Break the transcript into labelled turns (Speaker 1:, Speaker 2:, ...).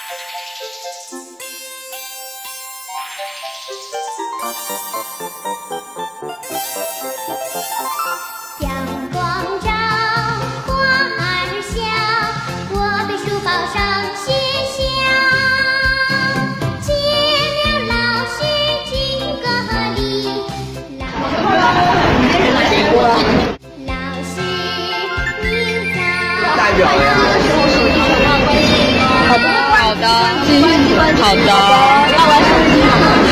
Speaker 1: 阳光照，花儿笑，我的书包上写笑。见了老师敬个礼，老师您早。
Speaker 2: 代表呀。
Speaker 3: 好的，好的，
Speaker 2: 好的。
Speaker 3: 那我要